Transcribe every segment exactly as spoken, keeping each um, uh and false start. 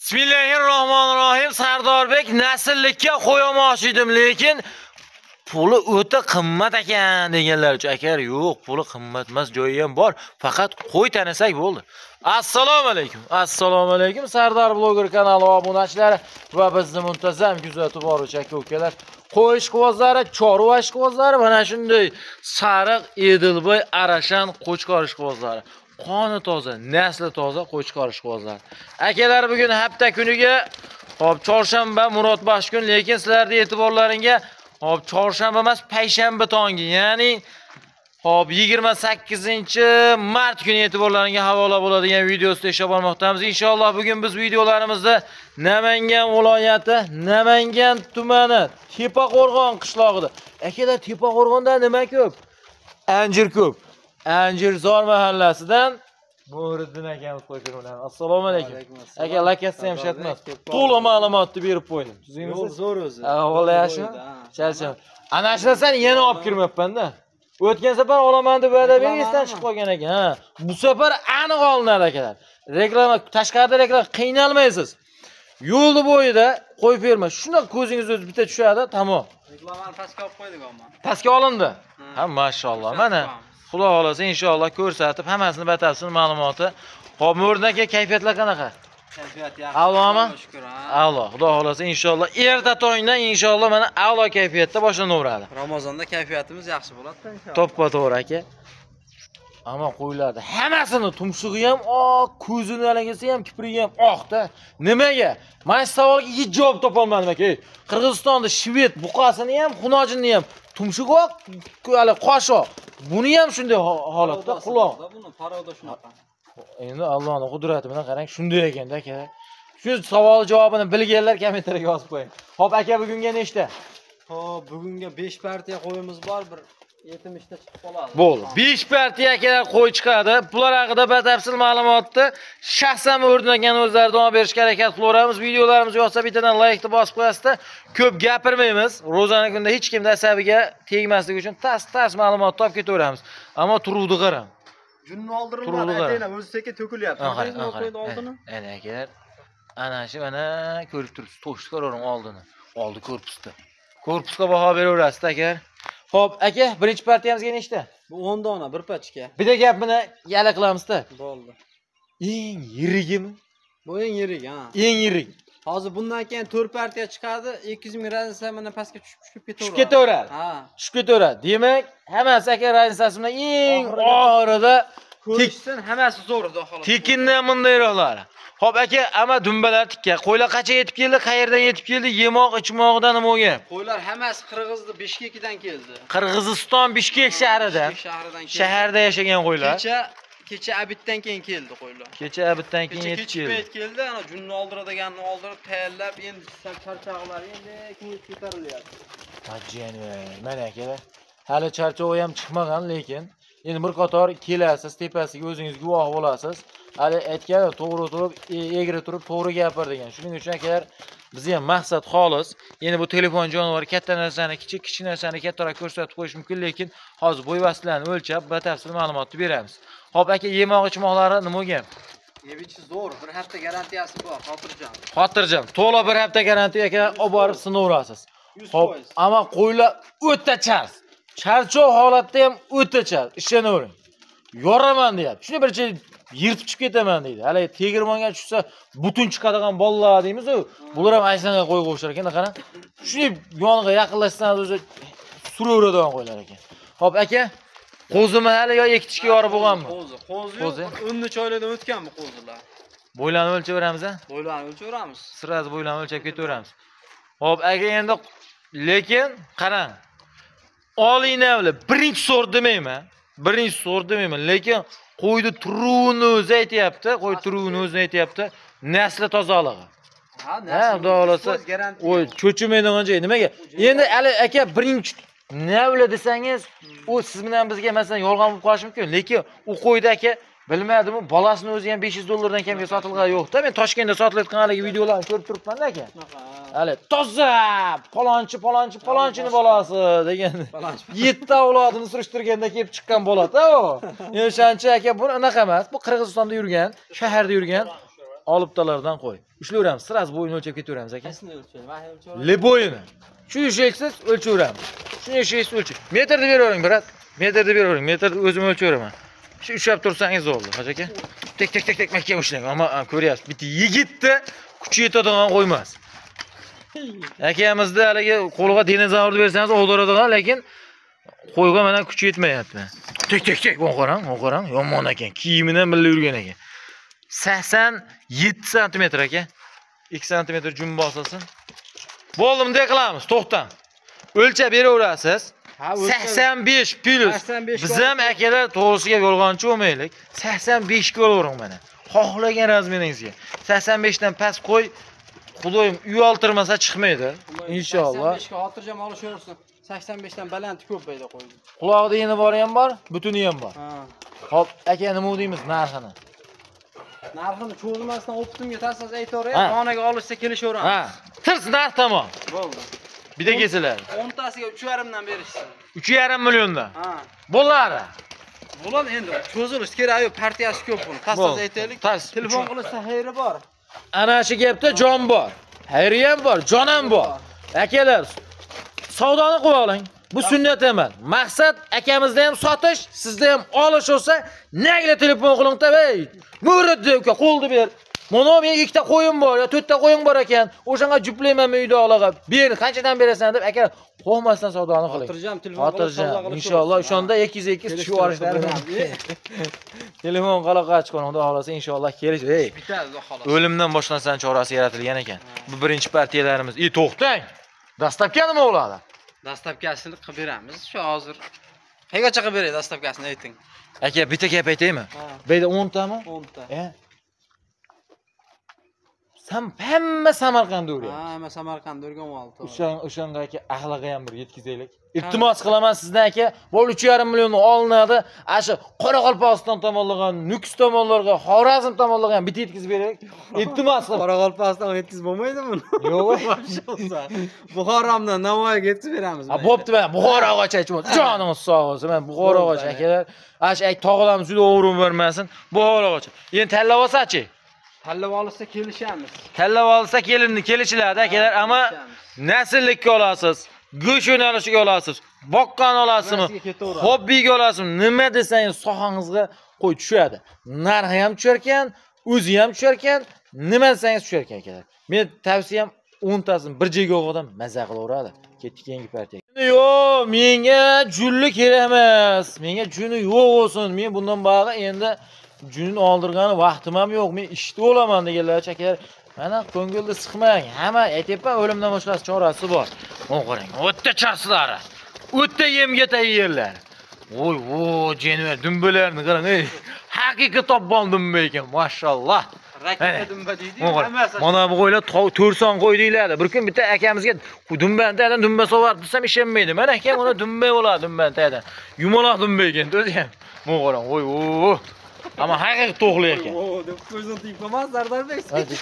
Bismillahirrohmanirrohim. Sardorbek nasllikka qo'yamoqchi edim, lekin puli o'ta qimmat ekan deganlar uchun. Akar yo'q, puli qimmat emas, joyi ham bor. Faqat qo'y tanasak bo'ldi. Assalomu alaykum. Assalomu alaykum. Sardor bloger kanali obunachilari va bizni muntazam kuzatib boruvchi aka-ukalar. Qo'y ishqibozlari, chorva ishqibozlari, mana shunday sariq, Edilboy, Arashan qo'chqor ishqibozlari. Qoni toza, nasli toza qo'chqor ishqibozlari. Akalar, bugun hafta kuniga, hop, chorshanba Murodbaxsh kun, lekin sizlarning e'tiborlaringga hop, chorshanba emas, payshanba tongi, ya'ni hop, yigirma sakkizinchi mart kuni e'tiborlaringga havola bo'ladigan videosi tashlab olmoqdamiz. Inshaalloh bugun biz videolarimizda Namangan viloyati, Namangan tumani, Tepaqo'rg'on qishlog'ida. Akalar, Tepaqo'rg'onda nima ko'p? Anjir ko'p. Anjirzor mahallasidan Mo'riddin akamiz qo'yib Assalomu alaykum. Aka, lakasi ham shatmas. To'liq ma'lumotni berib qo'ydim. Tuzingmisiz? Zo'r o'zi. Avval yaxshimi? Charcham. Ana shunasan yana olib kirmayapman-da. O'tgan safar olaman deb va'da berib esdan chiqib qolgan ekan. Ha, bu safar aniq olinadi akalar. Reklama, tashqarida reklama qiynalmaysiz. Yo'lni bo'yida qo'yib berma. Shuna ko'zingiz o'zi bitta tushadi, tamom. Reklamani pastga olib qo'ydik amma. Pastga olindi. Ha, mashalloh. Mana Xudo xolasa inshaalloh ko'rsatib, hammasini batafsil ma'lumoti. Hop, Mo'riddin aka, kayfiyatlar qanaqa? Kayfiyat yaxshi. A'lomi? Shukr. A'lo. Xudo xolasa inshaalloh erta tongdan inshaalloh mana a'lo kayfiyatda boshlanaveradi. Ramazonda kayfiyatimiz yaxshi bo'ladi inshaalloh. To'ppa-to'g'ri aka. Ammo qo'ylarda hammasini tumshug'i ham oq, ko'zini alangasi ham, kiprigi ham oqda. Nimaga? Men savolga hech javob topa olmadim aka. Qirg'izistonda shved buqasini ham, xunojinni ham tumshug'i oq, hali qosh oq. Buni ham shunday holatda quloq. Buni paroda shunaqa. Endi Allohning qudrati bilan qarang, shunday ekanda aka. Shu savol javobini bilganlar kommentariyga yozib qo'ying. Xo'p aka, bugunga nechta? Xo'p, bugunga besh partiya qo'yimiz bor, bir yetmishta chiqib qoladi. Bo'ldi. besh partiya akalar qo'y chiqadi. Bular haqida batafsil ma'lumotni shaxsan o'rnagan o'zlaridan olib berishga harakat qilaveramiz. Videolarimiz yoqsa bittadan like-ni bosib qo'yasizlar. Ko'p gapirmaymiz. Ro'zana kunda hech kimning asabiga tegmasligi uchun tas-tas ma'lumot topib ketaveramiz. Ammo turuvdi qarang. Junni oldirilmadi, aytayna o'zi sekin to'kilyapti. Qarang, qarang. Oldini. Ana akalar, ana shu mana ko'rib turibsiz, to'shib ko'raring oldini. Oldi korpusda. Korpusga baho beraverasiz aka. Xo'p, aka, birinchi partiyamizga nechta? Bu o'n dona bir pachka. Bitta gapini yala qilamizda. Bo'ldi. Eng yirigimi? Bu eng yirik, ha. Eng yirik. Hozir bundan keyin to'rt partiya chiqadi, ikki yuz ming razniya mana pastga tushib tushib ketaveradi. Tushib ketaveradi. Ha. Tushib ketaveradi. Demak, hammasi aka raznisasi bilan eng oxirida ko'rishsin, hammasi zo'r xudo xohlasa. Tekindan bundayroqlar. Xo'p aka, ama dumbalar tikka. Qo'ylar qancha yetib keldi? Qayerdan yetib keldi? Yemoq, ichmoqdan nima bo'lgan? Qo'ylar hammasi Qirg'izning Bishkekidan keldi. Qirg'iziston Bishkek shahridan. Shahridan keldi. Shaharda yashagan qo'ylar. Kecha kecha abitdan keyin keldi qo'ylar. Kecha abitdan keyin yetib keldi. Kecha keldi, ana junni oldiradiganini oldirib tayyorlab, endi charchoqlar endi kuyib ko'tarilyapti. Majjani, mana akalar. Hali charchoq ham chiqmagan, lekin endi bir qator kelasiz, tepasiga o'zingiz guvoh bo'lasiz. Hali aytgan, to'g'ri turib, egri turib, to'g'ri gapir degan. Shuning uchun akalar, bizga ham maqsad xolis. Endi bu telefon jonivori katta narsani, kichik kichik narsani kattaroq ko'rsatib qo'yish mumkin, lekin hozir bo'y vositalarini o'lchab, batafsil ma'lumotni beramiz. Xo'p aka, yemoq ichmoqlari nima bo'lgan? Yebichi zo'r, bir hafta garantiyasi bor, xotirjam. Xotirjam. To'la bir hafta garantiya aka olib borib sinaverasiz. Xo'p, ammo qo'ylar o'ta chars. Charchoq holatda ham o'ta chars. Ishonavering. Yoraman deyapti. Shuni bircha yirtib chiqib ketaman deydi. Hali tegirmonga tushsa butun chiqadigan bolalar deymiz-ku. Bular ham aysanga qo'yga o'xshar ekan, qarang. Shuni yoniga yaqinlashsangiz o'zi suraveradigan qo'ylar ekan. Xo'p aka, qo'zimi hali yo ekitishga yorib bo'lganmi? Qo'zi, qo'zi. O'nni choylardan o'tganmi qo'zilar? Bo'ylarni o'lchaveramiz a? Bo'ylarni o'lchaveramiz. Siraz bo'ylarni o'lchab ketaveramiz. Xo'p aka, endi lekin qarang. Olinavli birinchi sort demayman. Birinchi sort demayman, lekin qo'yni turuvini o'zi aytayapti, qo'y turuvini o'zi aytayapti. Nasli tozaligi. Ha, nasli. Xudo xolasa, o'y cho'chimaydigan joy. Nimaga? Endi ali aka birinchi navli desangiz, u siz bilan bizga masalan yolg'on bo'lib qolishi mumkin, lekin u qo'yda aka bilmadim, bolasini o'zi ham besh yuz dollardan kamga sotilgan yo'q-da. Men Toshkentda sotilayotgan haligi videolarni ko'rib turibman aka. Hali toza, palonchi, palonchi, palonchini bolasi degan. yetti avlodini surishtirganda kelib chiqqan bo'ladi-da u. O'shancha aka bu anaqa emas. Bu Qirg'izistonda yurgan, shaharda yurgan. olibtalardan qo'y. Ushlayveramiz. Siraz bo'yini o'lchab ketaveramiz aka. Qasini o'lchaydi? Vahim o'lchaydi. Le bo'yini. Shu eshaksiz o'lchaveramiz. Shuni eshaksiz o'lchab. Metrni beravering, brat. Metrni beravering. Metrni o'zim o'lchaveraman. Shu ushlab tursangiz bo'ldi, hoji aka. Tek tek tek tek mahkam ushlang. Ammo ko'ryapsiz, bitta yigitni kuchi yetadigan qo'ymas. Akamizni haligi qo'liga dinozavrni bersangiz o'ldiradigan, lekin qo'yga mana kuchi yetmayapti. Tek tek tek bu qarang, bu qarang, yomon ekan. Kiyimini ham billa yurgan ekan. sakson yetti santimetr aka. ikki santimetr jum bosilsin. Bo'ldi, bunday qilamiz. To'xtang. O'lchab beraverasiz. sakson besh plus. Biz ham akalar to'g'risiga yolg'onchi bo'lmaylik. sakson besh ga olavering mana. Xohlagan razmeringizga. sakson besh dan past qo'y. Xudoyim uy oltirmasa chiqmaydi. Inshaalloh. sakson besh ga xotirjam olishaversin. sakson besh dan baland ko'paydi qo'ydi. Quloqda yeni bori ham bor, butuni ham bor. Ha. Xo'p, aka nima deymiz narxini? Narxini cho'zmasdan optimga taslas aytaverib, xonaga olishsa kelishaveramiz. Ha, tirs narx tamom. Bo'ldi. Bitta kelsalar. o'ntasiga uch yarim dan berishsin. uch yarim milliondan. Ha. Bo'ladi. Bo'ladi endi. Cho'zilish kerak, yo partiyasi ko'p buni. Taslas aytaylik. Telefon qilsa xayri bor. Ana shu gapda jon bor. Xayri ham bor, jon ham bor. Akalar, savdoni qilib oling. Bu sunnat emas. Maqsad akamizni ham sotish, sizda ham olish bo'lsa, nagla telefon qiling tabay. Muriddi uka, qo'lni ber. Mana men ikkita qo'yim bor, yo to'rtta qo'yim bor ekan. O'shanga juplayman uyda olag'a. Ber, qanchadan berasan deb aka qo'ymasdan savdoni qiling. Xotirjam telefon qilib inshaalloh o'shanda ikki yuz ikki tushib olishlari. Telefon qaloqqa chiqqan, xudo xolasa inshaalloh kelish. Ey, bitadi xolos. O'limdan boshqa narsaning chorasi yaratilgan ekan. Bu birinchi partiyalarimiz. Ey, to'xtang. Dastlabki nima bo'ladi? Dastlabkasini qilib beramiz. Shu hozir qaygacha qilib beray dastlabkasini ayting. Aka, bitta gap aytaymi? Bu yerda o'n tami? o'n ta. E? Sam hamma Samarqand o'rgan. Ha, hamma Samarqand o'rgan oldi. O'shan o'shanga aka axlaga ham bir yetkazaylik. Iltimos qilaman sizdan aka, bo'l uch yarim million olinadi. Asha Qoraqalpog'iston tomonlagan, Nukus tomonlarga, Xorazm tomonlarga ham bitta yetkazib beraylik. Iltimos qilib. Qoraqalpog'iston yetkazib bo'lmaydi buni. Yo'q. Buxoromdan Navoiyga yetkazib beramiz. Ha, bo'pti, mana Buxorogacha aytib, jonimiz sog' bo'lsin. Men Buxorogacha akalar, ash ay tog'larimiz juda o'g'rim bermasin. Buxorogacha. Endi tanlab olsa-chi? Tanlab olsa kelishamiz. Tanlab olsa kelinni kelishiladi akalar, ammo nasllikka olasiz, go'sht yo'nalishiga olasiz, boqqan olasizmi, hobbiga olasizmi, nima desangiz sohangizga qo'y tushadi. Narxi ham tushar ekan, o'zi ham tushar ekan, nima desangiz tushar ekan akalar. Men tavsiyam o'ntasini bir joyga o'g'dan maza qilaveradi. Ketdik yangi partiya. Yo'q, menga julli kerak emas. Menga juni yo'q bo'lsin. Men bundan bog'i endi juni oldirgani vaqtim ham yo'q. Men ishda bo'laman deganlar chakalar. Mana ko'ngilni siqmang. Hamma aytayapman, o'limdan boshqa chorasi bor. Mana qarang, o'tda charsilari. O'tda yemga tayyorlar. Voy, voy, jenver dumbalarni qarang, ey. Haqiqiy topgan dumba ekan, mashalloh. Raketa dumba deydi. Mana bu qo'ylar to'rt son qo'y deyiladi. Bir kun bitta akamizga dumbani tayadan dumba sovardi desam ishonmaydi. Mana akam uni dumba bo'ladi, dumbani tayadan. Yumaloq dumba ekan, o'zi ham. Mana qarang, voy, voy. Ama haqiqiy to'g'li ekan. O, deb ko'zini tiyib Sardarbek.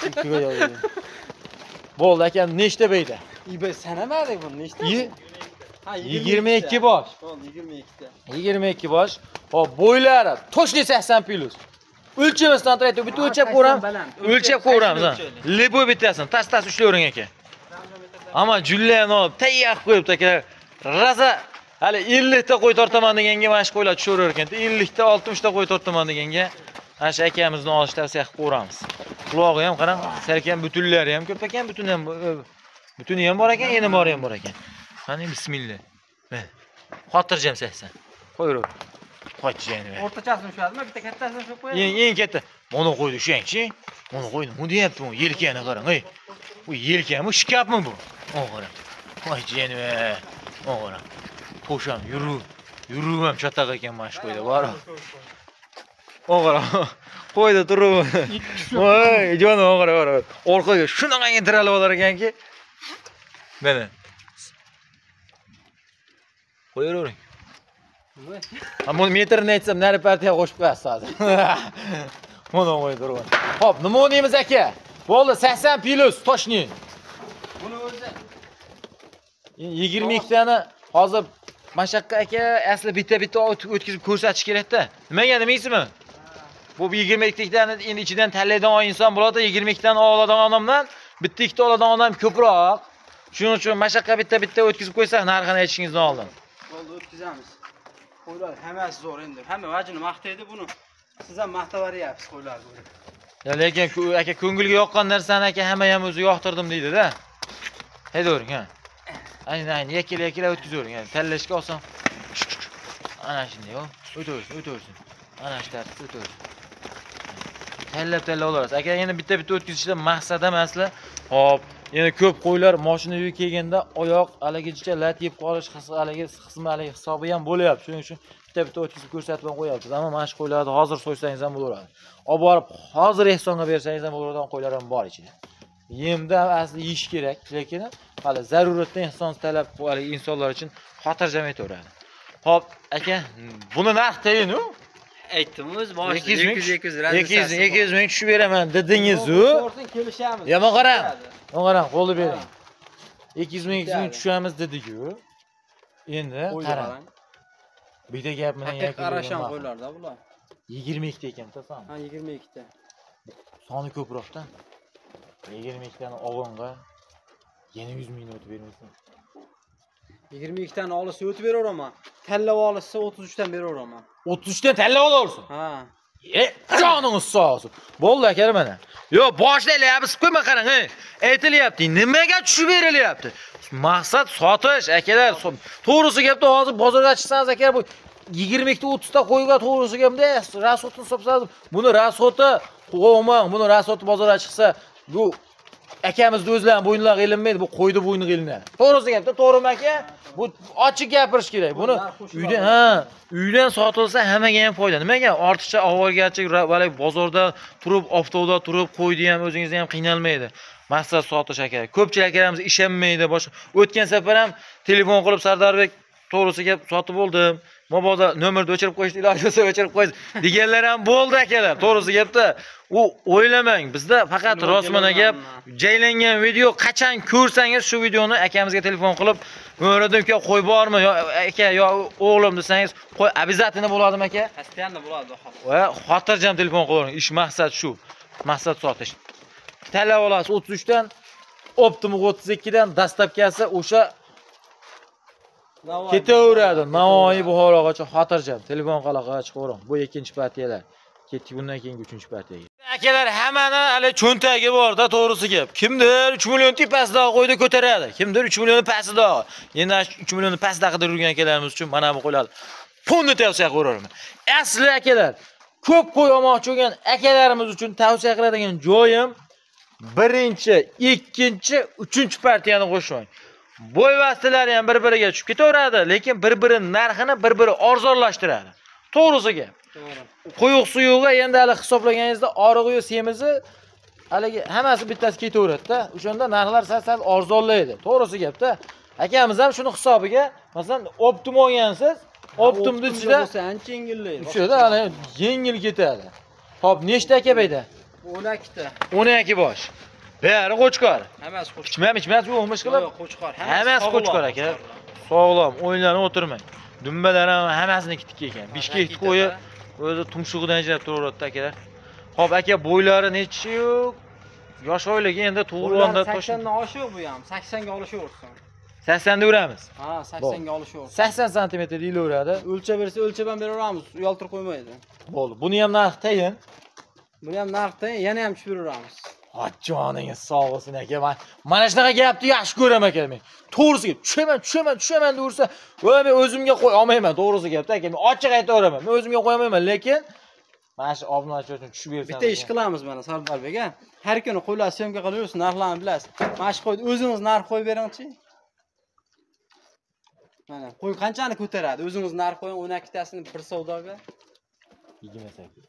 Bo'ldi akam, nechta beyda? Ibe sanamadik buni, nechta? Ha, yigirma ikki bosh. Bo'ldi, yigirma ikki ta. yigirma ikki bosh. Hop, bo'ylari to'shli sakson plus. O'lchamasdan turaydi, bitta o'lchab ko'ram. O'lchab ko'ramiz ha. Lebo bittasini tas-tas ushlayvering aka. Ammo jullarni olib tayyor qo'yibdi aka. Raza hali ellik ta qo'y tortaman deganga mana shu qo'ylar tushaverar ekan. ellik ta, oltmish ta qo'y tortaman deganga ana shu akamizni olish tavsiya qilib ko'ramiz. Qulog'i ham qarang, salkam butunlari ham ko'p ekan, butun ham butuni ham bor ekan, eni bori ham bor ekan. Qani bismillah. Xotirjam sakson. Qo'yaver. Qo'ychani. O'rtachasini ushladimi? Bitta kattasini ushab qo'yamiz. Eng eng katta. Mana qo'ydi ushangchi. Mana qo'ydi. Bu deyapti, bu yelkani qarang, ey. Bu yelkanmi, shkafmi bu? Mana qarang. Qo'ychani. Mana qarang. Qo'sham, yuru. Yuru ham chataq ekan mana shu qo'yda, bor. Mana qarang. Qo'yda turib. Voy, jonim, mana qarang. Orqaga shunaqa intiralib olar ekanki. Mana. Qo'yavering. Ammo metrni aytsam, nari partiya qo'shib qo'yasiz hozir. Mana qo'yib turibman. Xo'p, nima o'ynaymiz aka? Bo'ldi, sakson plus toshni. Buni o'zi yigirma ikki tani hozir Mashaqqa aka asli bitta-bitta o'tkazib ko'rsatish kerak-da. Nimaga demaysizmi? Bu yigirma ikkitadan endi ichidan tanlaydigan inson bo'ladi, yigirma ikkitadan oladigan odamdan bitta ikkita oladigan odam ko'proq. Shuning uchun mashaqqa bitta-bitta o'tkazib qo'ysak, narxini aytishingizdan oldin. Bo'ldi, o'tkazamiz. Qo'ylar hammasi zo'r endi. Hamma vajini maqtaydi buni. Siz ham maqtavaryapsiz qo'ylarni. Ya lekin aka ko'ngilga yoqqan narsani aka hamma ham o'zi yoqtirdim deydi-da. Haydavering, ha. Aynan, aynan yakila-yakila o'tkazavering. Yani tanlashga oson. Ana shunday, yo. O'taversin, o'taversin. Ana shu tartibda o'taversin. Tanlab-tanlab olasiz. Aka yana bitta-bitta o'tkazishdan maqsad emaslar. Hop, yana ko'p qo'ylar mashinaga kelganda oyoq haligacha lat yeb qolish haligi qismi haligi hisobi ham bo'lyapti. Shuning uchun bitta-bitta o'tkazib ko'rsatib qo'yapmiz. Ammo mana shu qo'ylarni hozir so'ysangiz ham bo'laveradi. Olib borib hozir ehsonga bersangiz ham bo'ladigan qo'ylar ham bor ichida. Yemda asli yeyish kerak, lekin hali zaruratdan ehson talab qilgan insonlar uchun xotirjam etaveradi. Hop, aka, buni narx tayin-u. Aytdim o'z boshida ikki yuz ikki yuz ikki yuz ming tushib beraman dedingiz-u. Kelishamiz. Yomon qarang. Yomon qarang, qo'lni bering. ikki yuz ming ikki yuz ming tushamiz dedik-ku. Endi qarang. Bu yerda gap bilan yakun qarasham qo'ylarda bular. yigirma ikkita ekan-da soni. Ha, yigirma ikkita. Soni ko'proqda. yigirma ikkitani ovonga yana yuz ming o'tib bermaysan. yigirma ikkitani olsa o'tib beraveraman. Tanlab olsa o'ttiz uchdan beraveraman. o'ttiz uchdan tanlab olaversin. Ha. E, joningiz sog' olsin. Bo'ldi aka mana. Yo, boshlayapsiz, qo'yma qarang, ey. Aytilyapti, nimaga tushib berilyapti? Maqsad sotish, akalar. To'g'risi gapda hozir bozorga chiqsangiz aka bu yigirma ikkita o'ttiz ta qo'yga to'g'risi gapda rasxotni hisobsangiz, buni rasxoti qo'ymang, buni rasxoti bozorga chiqsa, bu akamizni o'zlari bo'yinlar ilinmaydi, bu qo'ydi bo'yni ilinadi. To'g'risi gapda, to'g'rimi aka? Bu ochiq gapirish kerak. Buni uydan, ha, uydan sotilsa hammaga ham foyda. Nimaga? Ortiqcha avvalgarchilik va bozorda turib, avtobusda turib qo'ydi ham o'zingizni ham qiynalmaydi. Maqsad sotish aka. Ko'pchilik akalarimiz ishonmaydi. Boshqa o'tgan safar ham telefon qilib Sardorbek to'g'risi gap sotib oldim. Mobodo nomerni o'chirib qo'yishni iloji bo'lsa o'chirib qo'ying deganlar ham bo'ldi akalar. To'g'risi gapda u o'ylamang. Bizda faqat rostmana gap, jaylangan video qachon ko'rsangiz shu videoni akamizga telefon qilib, "Mo'radim aka qo'y bormi? Yo aka yo o'g'lim" desangiz, qo'y обязательно bo'ladimi aka? Постоянно bo'ladi. Va xotirjam telefon qilavering. Ish maqsad shu. Maqsad sotish. Tanlab olasiz o'ttiz uchdan, Optimum o'ttiz ikkidan dastlabkasi o'sha ketaveradi. Navoiy Buxorogacha xotirjam telefon qalaqa chiqavering. Bu ikkinchi partiyalar. Ketdik bundan keyingi uchinchi partiyaga. Akalar hammani hali cho'ntagi bor-da, to'g'risi gap. Kimdir uch million tepasida qo'ydi ko'taradi. Kimdir uch million pastida. Endi uch million pastida qidirib yurgan akalarimiz uchun mana bu qo'ylar. Ponni tavsiya qiliraman. Asli akalar, ko'p qo'y olmoqchi bo'lgan akalarimiz uchun tavsiya qiladigan joyim birinchi, ikkinchi, uchinchi partiyani qo'shing. Bo'y vastalari ham bir-biriga tushib ketaveradi, lekin bir-biri narxini bir-biri arzonlashtiradi. To'g'risi gap. To'g'ri. Quyuq suyuqga endi hali hisoblaganingizda orig'i semizi haligi hammasi bittasi ketaveradi-da. O'shanda narxlar sal-sal arzonlaydi. To'g'risi gapda. Akamiz ham shuni hisobiga, masalan, Optimum olgansiz, Optimum ichida bo'lsa ancha yengillaydi. O'shada hali yengil ketadi. Xo'p, nechta aka bayda? o'n ikkita. o'n ikki bosh. Bari qo'chqor. Hammasi qo'chqor. Ichmam, ichmas yo'qmish qilib. Yo'q, qo'chqor. Hammasi qo'chqor aka. Sog'lom, o'ylanib o'tirmang. Dumbalar ham hammasini kitik ekan. Bishkek it qo'yi o'zi tumshug'idan ajrab turaveradi akalar. Xo'p, aka bo'ylari nechi yo'q? Yosh oyligi endi tug'ilganda saksondan oshiq bu ham. saksonga olishaversin. saksonda uramiz. Ha, saksonga olishaversin. sakson santimetr deyilaveradi. O'lchab bersa o'lchab ham beraveramiz. Uyaltirib qo'ymaydi. Bo'ldi. Buni ham narx tayin. Buni ham narx tayin, yana ham tushib beraveramiz. Joningiz sog' bo'lsin aka. Men mana shunaqa gapni yaxshi ko'raman aka men. To'g'risi gap, tushaman, tushaman, tushaman deursa, "Voy, men o'zimga qo'y olmayman." To'g'risi gapda aka, men ochiq aytaveraman. Men o'zimga qo'ya olmayman, lekin mana shu obunachilar uchun tushib bersangiz. Bitta ish qilamiz mana Sardorbek aka. Har kuni qo'ylar syomka qilib yursiz, narxlarni bilasiz. Mana shu qo'yni o'zingiz narx qo'yib beringchi. Mana qo'y qanchani ko'taradi? O'zingiz narx qo'ying o'n ikkitasini bir savdoga. yigirma sakkiz.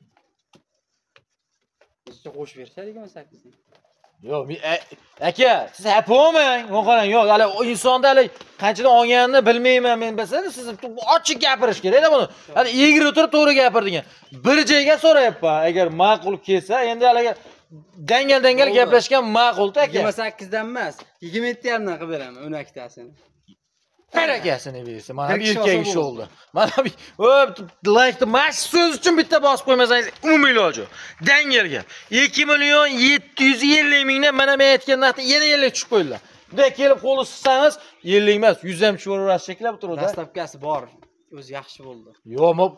Sizga qo'shib bersa yigirma sakkiz. Yo'q, aka, siz hap olmang. Men qarang, yo'q, hali insonda hali qanchadan olganini bilmayman men bilsangiz, siz ochiq gapirish kerak-da buni. Hali egri o'tirib to'g'ri gapir degan. Bir joyga so'rayapman. Agar ma'qul kelsa, endi hali dangal-dangal gaplashgan ma'qul-da aka. yigirma sakkiz dan emas, yigirma yetti yarim dan qilib beraman o'n ikkitasini. barakasini bersin. Mana Bir bir kishi erkak olsa ishi bo'ldi. oldi. Mana bir hop like mash so'z uchun bitta bosib qo'ymasangiz umumiy iloji yo'q. Dangelga ikki million yetti yuz ellik mingdan mana men aytgan narxda yana ellik tushib qo'ydilar. Bunday kelib qo'li sizsangiz ellik emas, yuz ham tushib o'rasiz cheklab turadi. Dastlabkasi bor. O'zi yaxshi bo'ldi. Yo'q, mo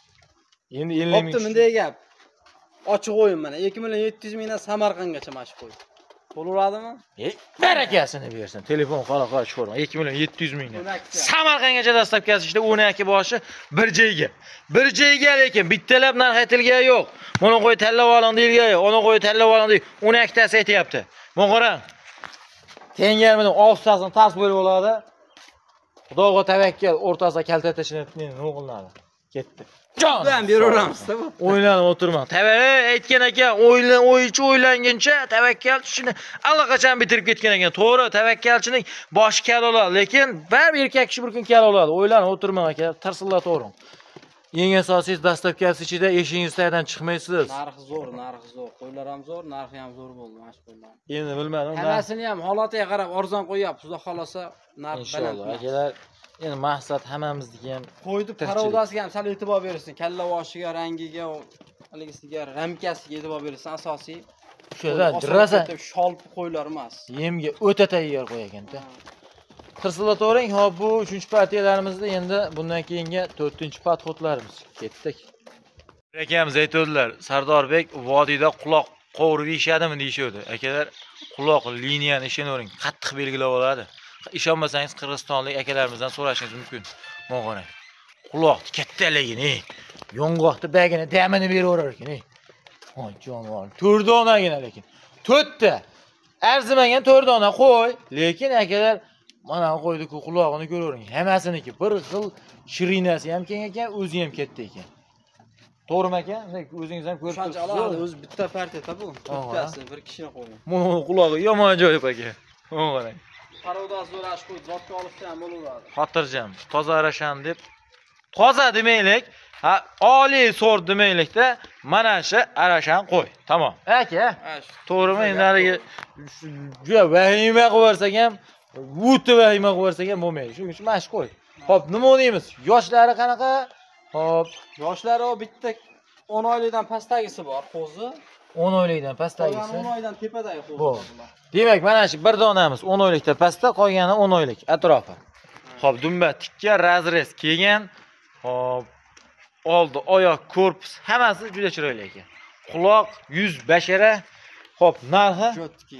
endi ellik ming. Bo'pti, bunday gap. Ochiq o'yin mana ikki million yetti yuz mingdan Samarqandgacha mashq qo'ydi. Bo'laveradimi? Ey, barakasini bersin. Telefon qanaqa chiqarma. ikki million yetti yuz mingdan. Samarqandgacha dastlabkasi ishda o'n ikki boshi bir joyga. Bir joyga lekin bittalab narx aytilgan yo'q. Buni qo'y tanlab oling deyilgan yo'q. Uni qo'y tanlab oling deyil. o'n ikki tasi aytyapti. Mana qarang. Tengarmidan oltitasini tars bo'lib oladi. Xudoga tavakkal, o'rtasida kalta tashlanib nima qilinadi? Ketdi. Jon bilan beraveramiz-da bu. O'ylanib o'tirma. Tavakkal aytgan ekan, o'ylan o'yichi o'ylanguncha tavakkal ishini allaqachon bitirib ketgan ekan. To'g'ri, tavakkalchining boshi kal oladi, lekin baribir erkak kishi bir kun kal oladi. O'ylanib o'tirmang aka, tirsillab to'ring. Eng asosiysi dastlabkasi ichida eshingiz tagdan chiqmaysiz. Narxi zo'r, narxi zo'r. Qo'ylar ham zo'r, narxi ham zo'r bo'ldi mana shu qo'ylar. Endi bilmadim. Hammasini ham holatiga qarab arzon qo'yapmiz. Xudo xolasa narx baland. Inshaalloh akalar, endi maqsad hammamizniki ham qo'ydi parodasiga ham sal e'tibor bersin. Kalla boshiga, rangiga, haligisiga, ramkasiga e'tibor bersin. Asosiy shuda rosa sholpi qo'ylar emas. Yemga o'ta tayyor qo'y ekan-da. Tirsilato'ring, hop bu uchinchi partiyalarimizda endi bundan keyingi to'rtinchi podxodlarimiz ketdik. Akamiz aytdilar, Sardorbek vodiyda quloq qovurib yeyishadimi deyishdi. Akalar, quloq liniyani ishonavering, qattiq belgilab oladi. Ishonmasangiz Qirg'izistonlik akalarimizdan so'rashingiz mumkin. Mana qarang. Quloqni kattaligini, yong'oqni bagini damini beraverar ekan, ey. Voy jonivor, to'rt donagina lekin. to'rtta. Arzimagan to'rt dona qo'y, lekin akalar mana qo'ydi-ku quloqini ko'ravering. Hammasiniki bir xil shirinasi ham keng ekan, o'zi ham katta ekan. To'g'rimi aka? O'zingiz ham ko'rib turibsiz. Shuncha o'zi bitta partiya bu. To'rttasi bir kishini qo'ygan. Mana qulog'i yomon ajoyib aka. Mana qarang. Parodasi zo'rash qo'yib, zotga olishsa ham bo'laveradi. Xotirjam, toza arashan deb. Toza demaylik, ha, oliy sort demaylikda, mana shu arashan qo'y. Tamom. Aka, to'g'rimi? Endi haliga juda vahima qilib yuborsak ham, o'ta vahima qilib yuborsak ham bo'lmaydi. Shuning uchun mana shu qo'y. Xo'p, nima deymiz? Yoshlari qanaqa? Xo'p, yoshlari o bitta o'n oylikdan pastdagisi bor, qo'zi. o'n oylikdan pastdagisi. o'n oydan tepadagi qo'zi bor. Demak, mana shu bir donamiz o'n oylikdan pastda, qolgani o'n oylik atrofi. Xo'p, dumba tikka razrez kelgan. Xo'p, oldi, oyoq, korpus hammasi juda chiroyli ekan. Quloq, yuz, bashara. Xo'p, narxi? Jotki.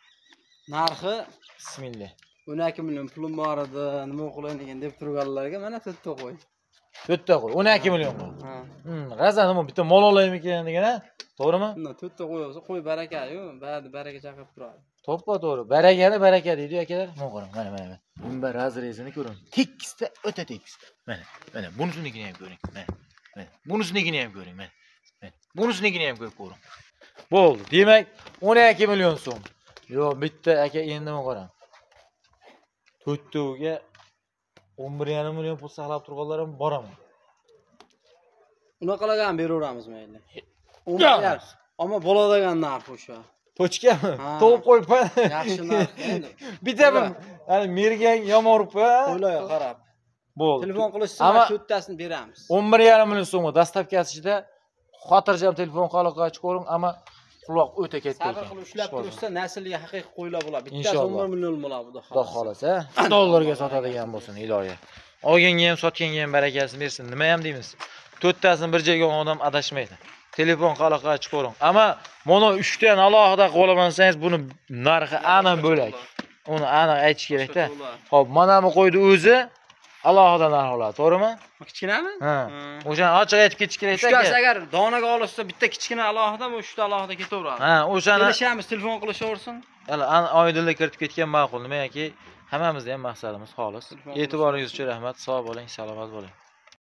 Narxi bismillah. o'n ikki million pulim bor edi, nima qilayin degan deb turganlarga mana to'rtta qo'y. to'rtta qo'y, o'n ikki million qo'y. Ha. Hmm, razan nima bitta mol olaymikan degan-a? To'g'rimi? to'rtta qo'y bo'lsa, qo'y baraka-yu, ba'zi baraka chaqirib turadi. To'ppa to'g'ri. Barakani baraka deydi akalar. Mana qarang, mana mana. Bunga razrezini ko'ring. Tekisda o'ta tekis. Mana, mana bunisinikini ham ko'ring. Mana. Mana bunisinikini ham ko'ring. Mana. Mana bunisinikini ham ko'rib ko'ring. Bo'ldi. Demak, o'n ikki million so'm. Yo'q, bitta aka endi mana qarang. to'rttaga o'n bir yarim million pul saqlab turganlar ham boraman. Unaqalarga ham beraveramiz mayli. o'n milliard. Ammo bo'ladigan narx o'sha. Pochkami? To'g'ib qo'yib. Yaxshi narx endi. Bitta bir, hali mergan yomon urib-a. Qo'ylarga qarab. Bo'ldi. Telefon qilishsa to'rttasini beramiz. o'n bir yarim million so'mga dastlabkasi ichida xotirjam telefon qaloqqa chiqaring, ammo quloq o'ta katta ekan. Sabr qilib ushlab tursa, naslga haqiqiy qo'ylar bo'ladi. Bittasi o'n bir million bo'ladi bu. Xudo xolasa, dollarga sotadigan bo'lsin, iloyim. Olganga ham, sotganga ham barakasini bersin. Nima ham deymiz? To'rttasini bir joyga olgan odam adashmaydi. Telefon qaloqqa chiqaring. Ammo mana uchdan alohida qilib olamansangiz, buni narxi aniq bo'lak. Uni aniq aytish kerak-da. Xo'p, mana bu qo'ydi o'zi alohida narx oladi, to'g'rimi? Kichkinami? Ha. O'shani ochiq aytib ketish kerak-da. Uchtasi agar donaga olishsa, bitta kichkina alohida, bu uchta alohida ketaveradi. Ha, o'shani kelishamiz, telefon qilishaversin. Hali oydinlik kiritib ketgan ma'qul. Nimaiki, hammamizning ham maqsadimiz xolis. E'tiboringiz uchun rahmat. Sog' bo'ling, salomat bo'ling.